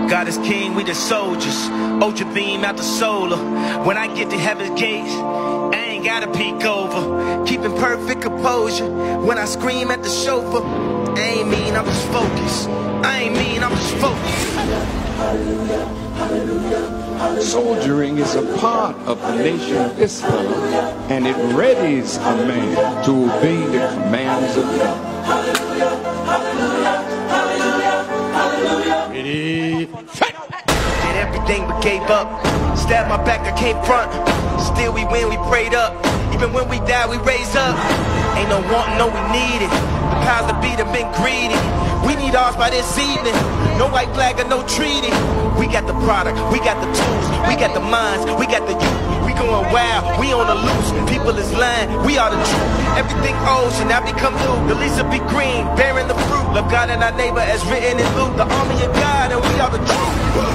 God is king, we the soldiers. Ultra beam out the solar. When I get to heaven's gates, I ain't gotta peek over. Keeping perfect composure. When I scream at the chauffeur, I ain't mean, I'm just focused. I ain't mean, I'm just focused. Soldiering is a part of the Nation of Islam, and it readies a man to obey the commands of God. Ready, fight! Did everything but gave up. Stabbed my back, I came front. Still we win, we prayed up. Even when we die, we raise up. Ain't no wanting, no we need it. The powers that be have been greedy. We need ours by this evening. No white flag or no treaty. We got the product, we got the tools, we got the minds, we got the youth. We going wild, we on the loose. People is lying, we are the truth. Everything old should now become new. The leaves will be green, bearing the fruit. Love God and our neighbor as written in Luke. The army of God and we are the truth.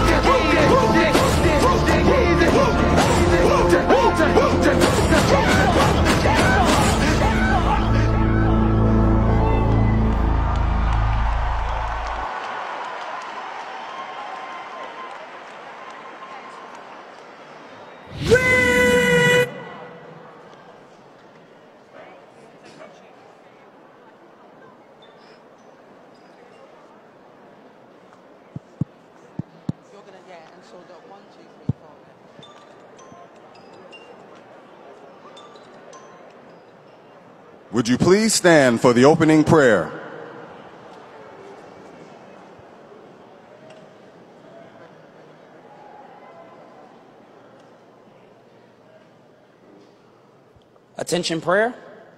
Would you please stand for the opening prayer? Attention prayer.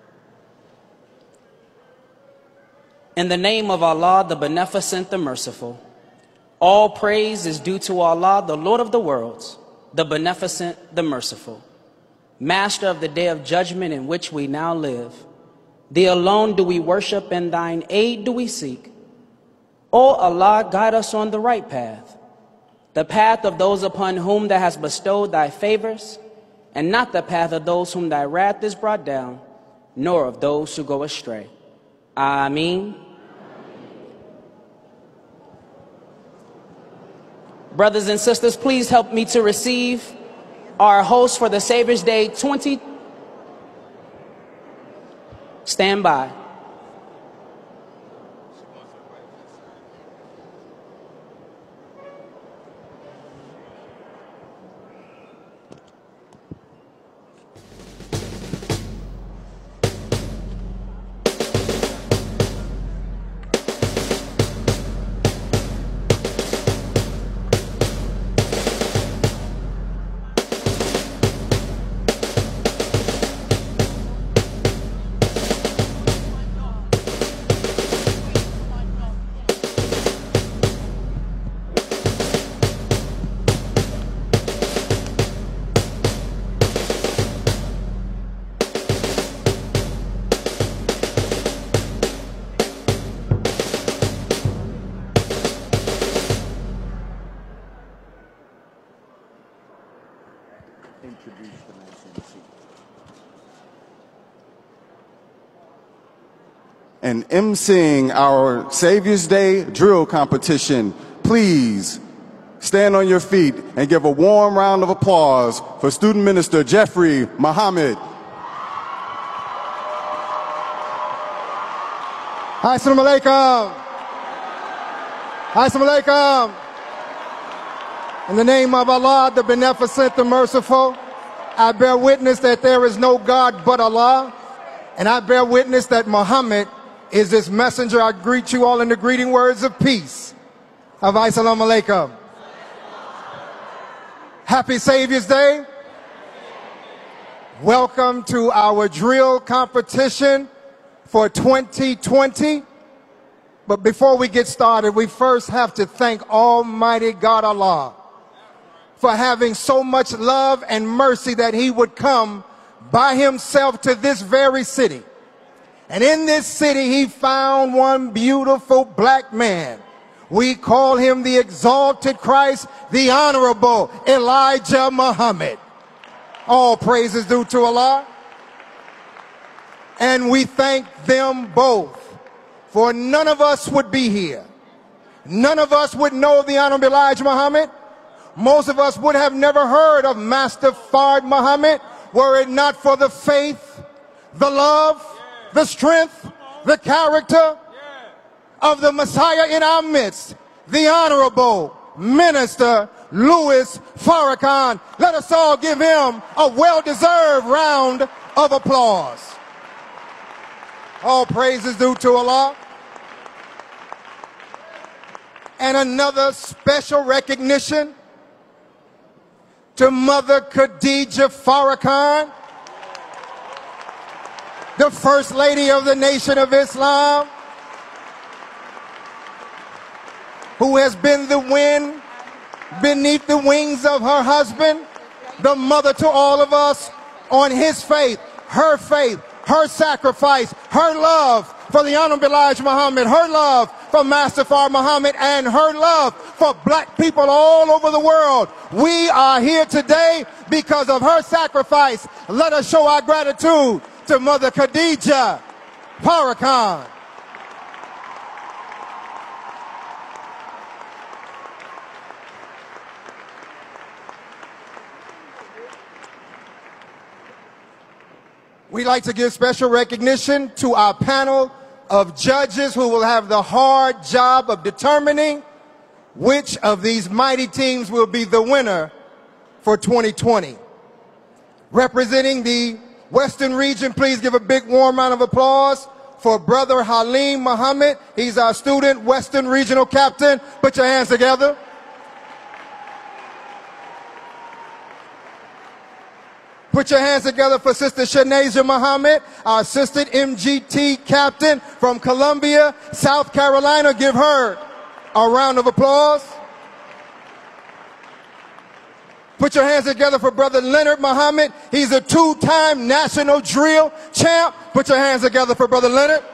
In the name of Allah, the Beneficent, the Merciful, all praise is due to Allah, the Lord of the worlds, the Beneficent, the Merciful, Master of the day of judgment in which we now live. Thee alone do we worship, and thine aid do we seek. O Allah, guide us on the right path, the path of those upon whom thou hast bestowed thy favors, and not the path of those whom thy wrath is brought down, nor of those who go astray. Ameen. Brothers and sisters, please help me to receive our host for the Savior's Day 20. Stand by. And emceeing our Savior's Day drill competition, please stand on your feet and give a warm round of applause for Student Minister Jeffrey Muhammad. Assalamu alaikum. Assalamu alaikum. In the name of Allah, the Beneficent, the Merciful, I bear witness that there is no God but Allah, and I bear witness that Muhammad is this messenger. I greet you all in the greeting words of peace. Assalamu alaikum. Happy Savior's Day. Welcome to our drill competition for 2020. But before we get started, we first have to thank Almighty God Allah for having so much love and mercy that he would come by himself to this very city. And in this city, he found one beautiful black man. We call him the exalted Christ, the honorable Elijah Muhammad. All praises due to Allah. And we thank them both, for none of us would be here. none of us would know the Honorable Elijah Muhammad. Most of us would have never heard of Master Fard Muhammad were it not for the faith, the love, the strength, the character of the Messiah in our midst, the Honorable Minister Louis Farrakhan. Let us all give him a well-deserved round of applause. All praise is due to Allah. And another special recognition to Mother Khadija Farrakhan, the First Lady of the Nation of Islam, who has been the wind beneath the wings of her husband, the mother to all of us, on his faith, her sacrifice, her love for the Honorable Elijah Muhammad, her love for Master Fard Muhammad, and her love for black people all over the world. We are here today because of her sacrifice. Let us show our gratitude to Mother Khadija Farrakhan. We'd like to give special recognition to our panel of judges who will have the hard job of determining which of these mighty teams will be the winner for 2020. Representing the Western region, please give a big warm round of applause for Brother Halim Muhammad. He's our student Western Regional Captain. Put your hands together. Put your hands together for Sister Shanasia Muhammad, our Assistant MGT Captain from Columbia, South Carolina. Give her a round of applause. Put your hands together for Brother Leonard Muhammad. He's a two-time national drill champ. Put your hands together for Brother Leonard.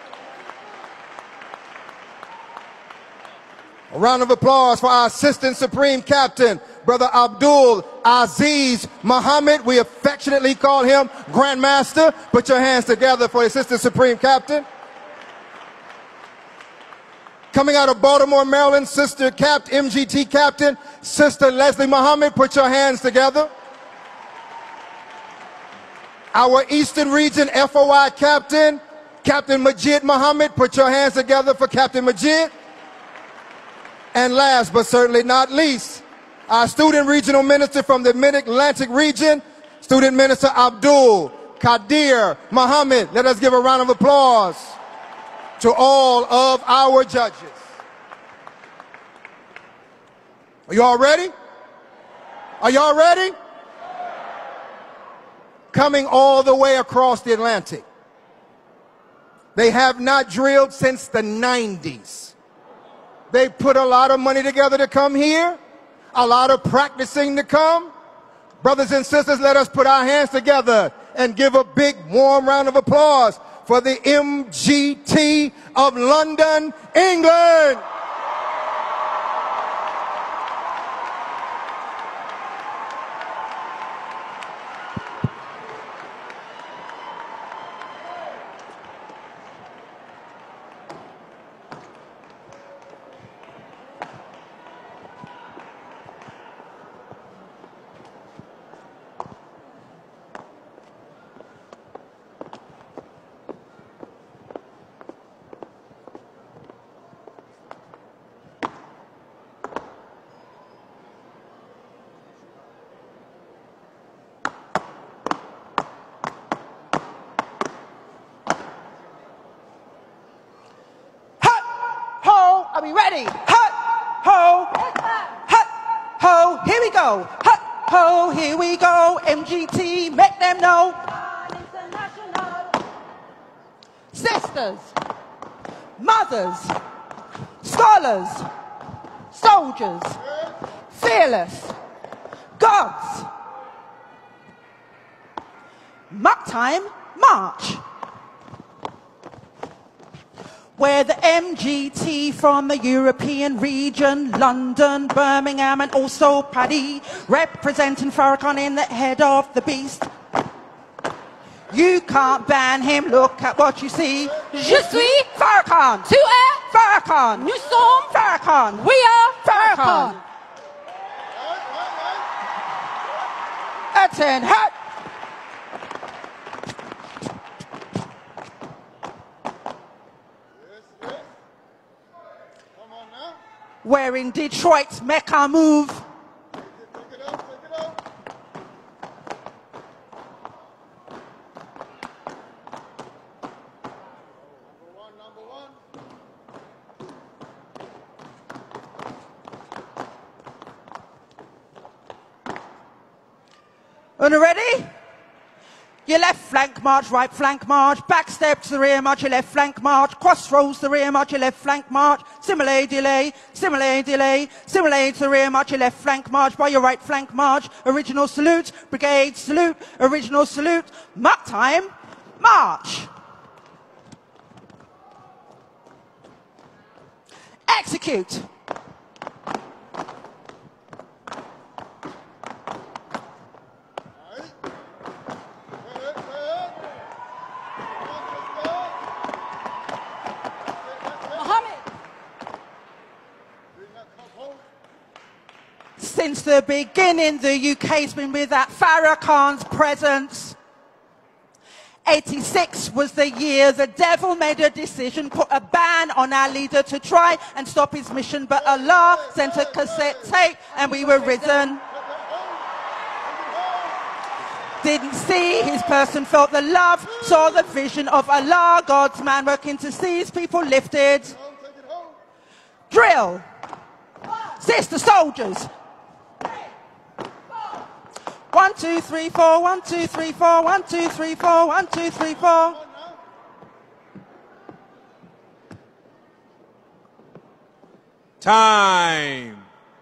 A round of applause for our Assistant Supreme Captain, Brother Abdul Aziz Muhammad. We affectionately call him Grandmaster. Put your hands together for the Assistant Supreme Captain. Coming out of Baltimore, Maryland, Sister MGT Captain, Sister Leslie Muhammad. Put your hands together. Our Eastern Region FOI Captain, Captain Majid Muhammad. Put your hands together for Captain Majid. And last but certainly not least, our Student Regional Minister from the Mid-Atlantic region, Student Minister Abdul Qadir Muhammad. Let us give a round of applause to all of our judges. Are you all ready? Are you all ready? Coming all the way across the Atlantic. They have not drilled since the 90s. They put a lot of money together to come here, a lot of practicing to come. Brothers and sisters, let us put our hands together and give a big warm round of applause for the MGT of London, England. Are we ready? Hut, ho, hut, ho, here we go. Hut, ho, here we go. MGT, make them know. Sisters, mothers, scholars, soldiers, fearless, gods. Muck time, march. We're the MGT from the European region, London, Birmingham and also Paddy, representing Farrakhan in the head of the beast. You can't ban him, look at what you see. Je suis Farrakhan. Tu es Farrakhan. Nous sommes Farrakhan. Farrakhan. We are Farrakhan. Farrakhan. Attend, hut. Where in Detroit's Mecca move. Are you ready? Your left flank march, right flank march, back step to the rear march, your left flank march, crossroads to the rear march, your left flank march, simulate delay, simulate delay, simulate to the rear march, your left flank march, by your right flank march, original salute, brigade salute, original salute, mark time, march. Execute. Since the beginning, the UK's been without Farrakhan's presence. 86 was the year the devil made a decision, put a ban on our leader to try and stop his mission, but Allah sent a cassette tape and we were risen. Didn't see his person, felt the love, saw the vision of Allah, God's man working to see his people lifted. Drill. Sister soldiers. 1, 2, 3, 4, 1, 2, 3, 4, 1, 2, 3, 4, 1, 2, 3, 4. Time.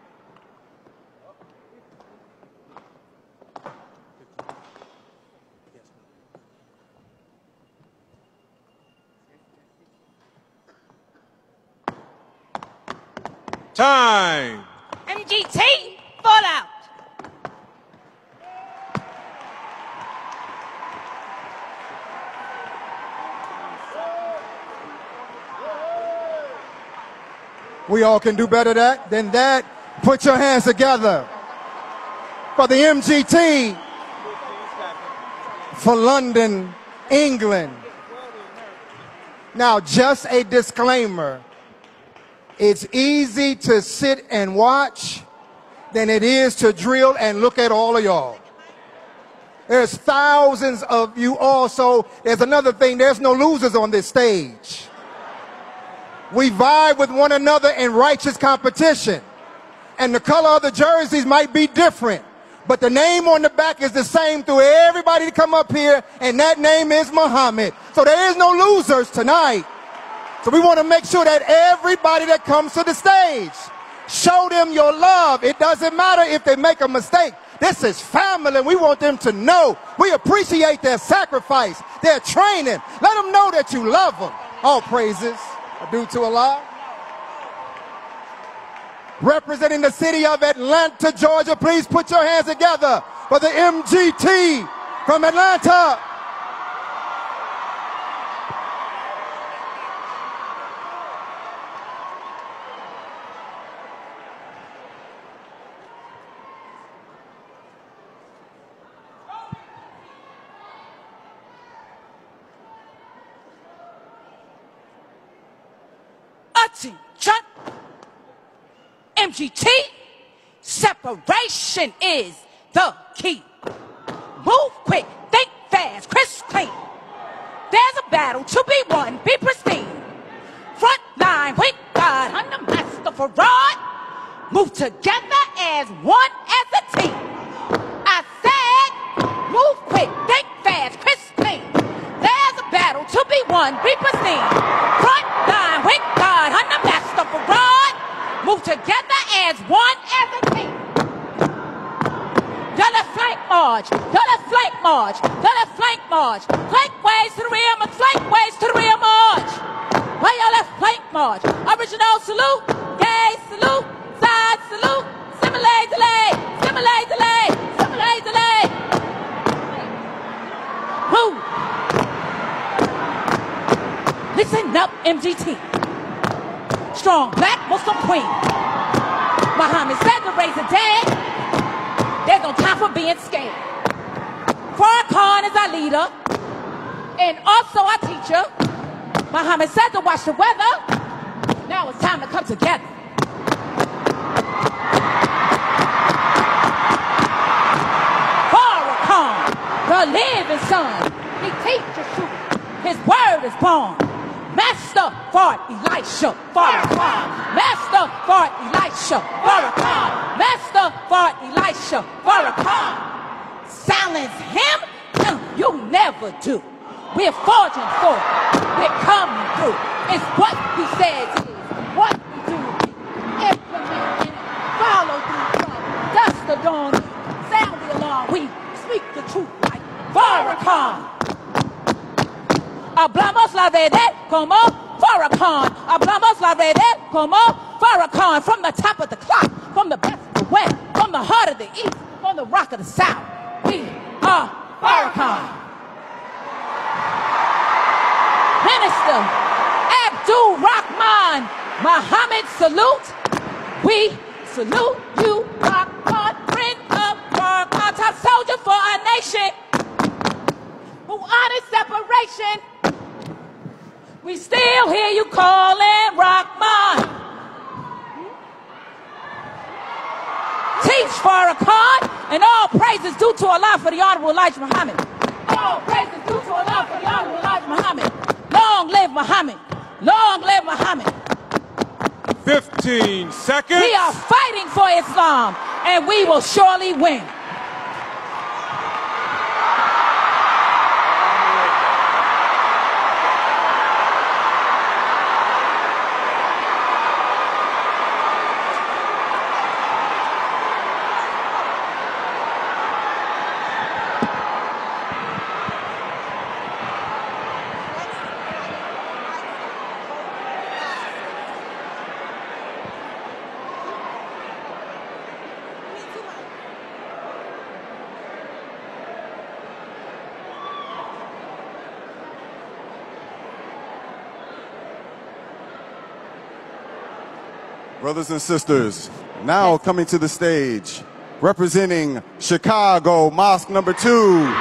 Time. MGT, Fallout. We all can do better than that. Put your hands together for the MGT for London, England. Now, just a disclaimer. It's easy to sit and watch than it is to drill and look at all of y'all. There's thousands of you also. There's another thing. There's no losers on this stage. We vibe with one another in righteous competition. And the color of the jerseys might be different, but the name on the back is the same through everybody to come up here, and that name is Muhammad. So there is no losers tonight. So we want to make sure that everybody that comes to the stage, show them your love. It doesn't matter if they make a mistake. This is family, and we want them to know we appreciate their sacrifice, their training. Let them know that you love them. All praises are due to Allah. Representing the city of Atlanta, Georgia, please put your hands together for the MGT from Atlanta. Attention! MGT, separation is the key. Move quick, think fast, crisp clean. There's a battle to be won, be pristine. Front line with God, I'm the master for rod. Move together as one, as a team. I said, move quick, think fast, crisp clean. There's a battle to be won, be pristine. Front line with God, I'm the master for rod. Move together as one, as a team. Y'all a flank march, y'all a flank march, y'all a flank march. Flank ways to the rear, flank ways to the rear march. Why y'all a flank march? Original salute, gay salute, side salute, simulate delay, simulate delay, simulate delay. Move. Listen up, MGT. strong black Muslim queen. Muhammad said to raise a dead, there's no time for being scared. Farrakhan is our leader and also our teacher. Muhammad said to watch the weather. Now it's time to come together. Farrakhan, the living son, he teaches truth. His word is born. Master for Elisha, Farrakhan. Master for Elisha, Farrakhan. Master for Elisha, Farrakhan. Silence him, you never do. We're forging forward. We're coming through. It's what he says is, what we do. Implement and follow through. Dust the dawn, sound the alarm. We speak the truth like Farrakhan. Hablamos la verdad como Farrakhan. Hablamos la verdad como Farrakhan. From the top of the clock, from the best of the west, from the heart of the east, from the rock of the south. We are Farrakhan. Minister Abdul Rahman Muhammad salute. We salute you, Rahman, friend of Farrakhan, top soldier for our nation who honors separation. We still hear you calling Rahman. Teach Farrakhan, and all praises due to Allah for the Honorable Elijah Muhammad. All praises due to Allah for the Honorable Elijah Muhammad. Long live Muhammad. Long live Muhammad. 15 seconds. We are fighting for Islam, and we will surely win. Brothers and sisters, now coming to the stage, representing Chicago, Mosque number 2.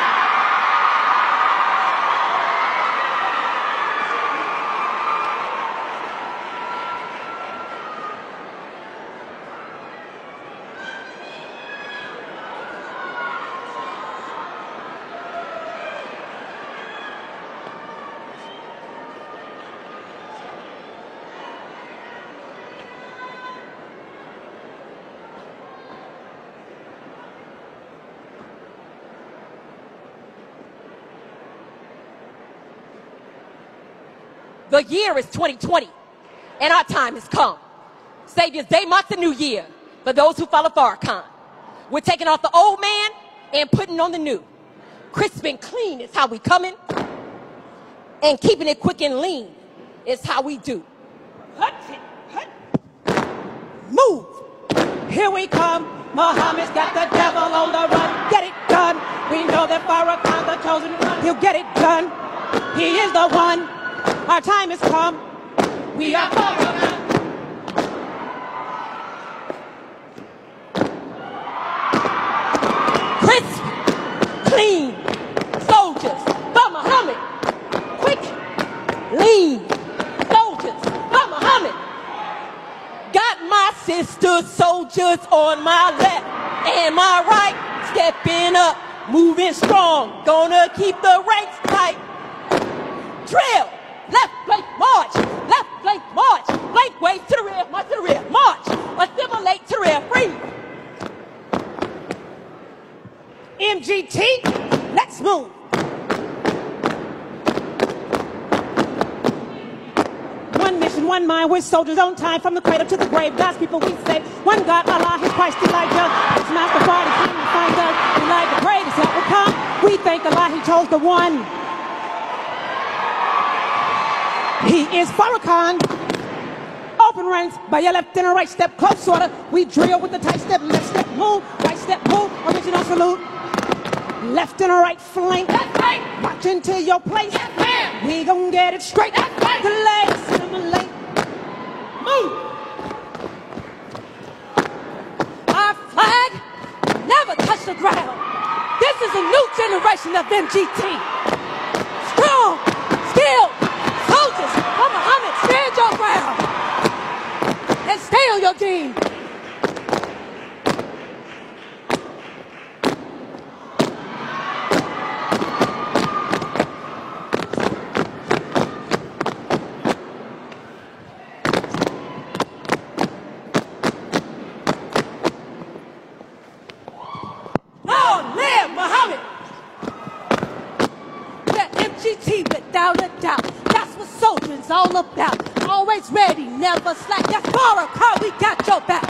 The year is 2020, and our time has come. Savior's Day marks the new year for those who follow Farrakhan. We're taking off the old man and putting on the new. Crisp and clean is how we coming, and keeping it quick and lean is how we do. Move! Here we come. Muhammad's got the devil on the run. Get it done. We know that Farrakhan's the chosen one. He'll get it done. He is the one. Our time has come. We are Farrakhan. Crisp, clean, soldiers for Muhammad. Quick, lean, soldiers for Muhammad. Got my sister soldiers on my left and my right. Stepping up, moving strong. Gonna keep the ranks tight. Drill. Left flank march, left flank march, flank wave to the rear, march to the rear, march, assimilate to rear, free. MGT, let's move. One mission, one mind, we're soldiers on time, from the cradle to the grave. God's people we say, one God, Allah, His Christ, Elijah, His Master, Father, King, and find us. We like the greatest that will come. We thank Allah, He chose the one. He is Farrakhan. Open ranks by your left and a right step, close order. We drill with the tight step, left step, move, right step, move, original salute. Left and a right flank, march into your place. We gon' get it straight. The legs assimilate. Move. Our flag never touched the ground. This is a new generation of MGT. Strong, skilled soldiers of Muhammad. Stand your ground and stay on your game. Long live Muhammad! The MGT without a doubt. That's what soldiering's all about. Always ready, never slack. That's Farrakhan, we got your back.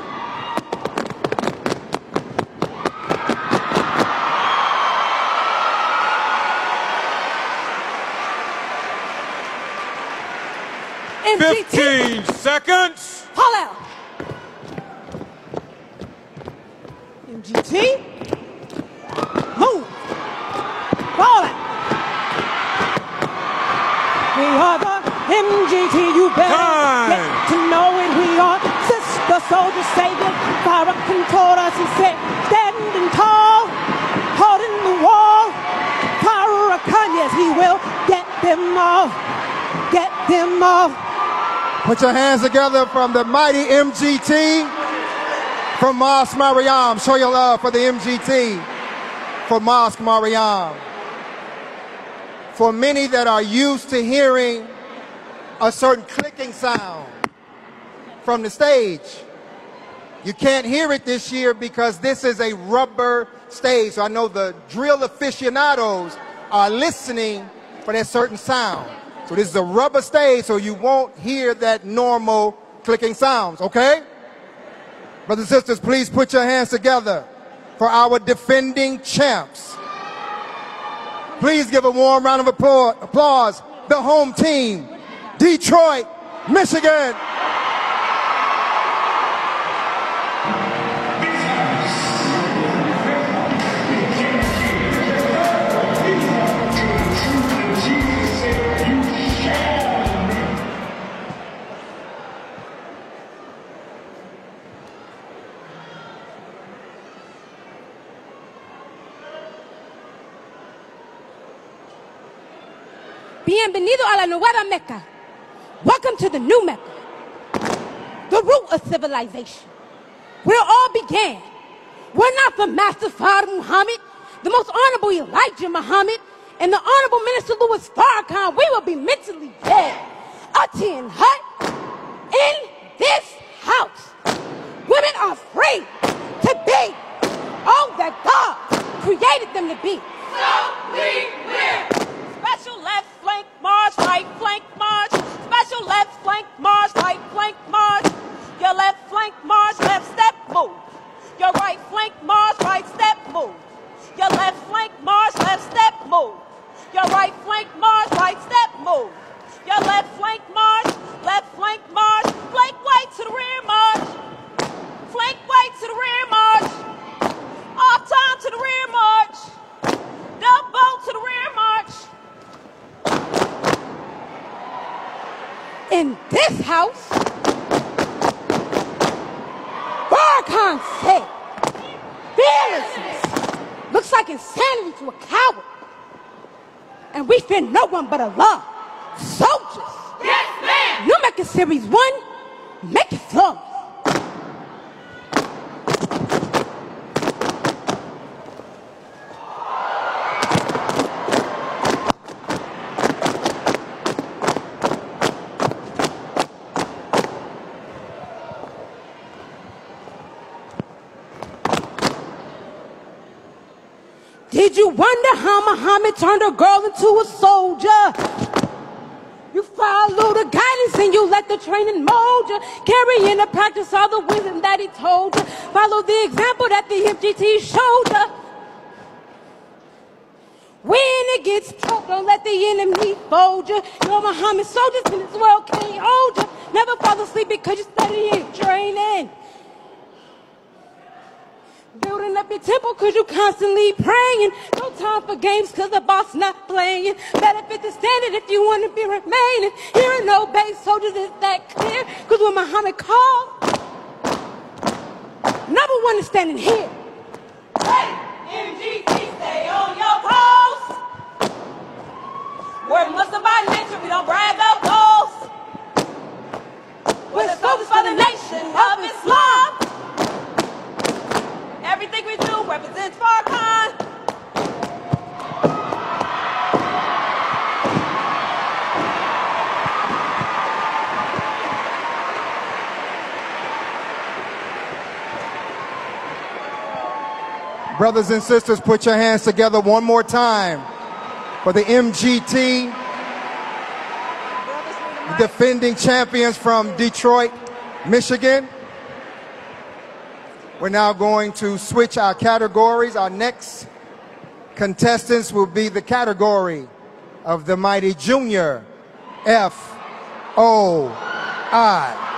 MGT. 15 seconds. Pull out. MGT. Move. Fall out. We are the MGT. You better get to know it. We are sister soldiers saving. Farrakhan told us, he said, standing tall, holding the wall. Farrakhan, yes, he will get them all. Get them all. Put your hands together from the mighty MGT, from Mosque Mariam. Show your love for the MGT, for Mosque Mariam. For many that are used to hearing a certain clicking sound from the stage, you can't hear it this year because this is a rubber stage. So I know the drill aficionados are listening for that certain sound. So this is a rubber stage, so you won't hear that normal clicking sounds, okay? Brothers and sisters, please put your hands together for our defending champs. Please give a warm round of applause, the home team, Detroit, Michigan. Bienvenido a la nueva Mecca. Welcome to the new Mecca, the root of civilization, where all began. We're not the master Father Muhammad, the most honorable Elijah Muhammad, and the honorable Minister Louis Farrakhan. We will be mentally dead. A tin hut in this house. Women are free to be all that God created them to be. So we will. Special left flank march, right flank march. Special left flank march, right flank march. Your left flank march, left step move. Your right flank march, right step move. Your left flank march, left step move. Your right flank march, right step move. Your left flank march, left flank march. Flank right to the rear march. Flank right to the rear march. Off time to the rear march. Double to the rear march. In this house, Farrakhan said, fearlessness looks like insanity to a coward. And we fear no one but Allah. Soldiers. Yes, ma'am. New Mecca Series 1, make it flow. Did you wonder how Muhammad turned a girl into a soldier? You follow the guidance and you let the training mold you. Carry in the practice all the wisdom that he told you. Follow the example that the MGT showed you. When it gets tough, don't let the enemy fold you. You're Muhammad soldiers in this world can't hold you. Never fall asleep because you're studying training. The building up your temple cause you constantly praying. No time for games cause the boss not playing. Better fit the standard if you want to be remaining. Here are no base soldiers, is that clear? Cause when Muhammad called, number one is standing here. Hey, MGT, stay on your post. We're Muslim by nature, we don't brag of goals. We're the soldiers for the nation of Islam. Everything we do represents Farrakhan. Brothers and sisters, put your hands together one more time for the MGT, defending champions from Detroit, Michigan. We're now going to switch our categories. Our next contestants will be the category of the mighty junior FOI.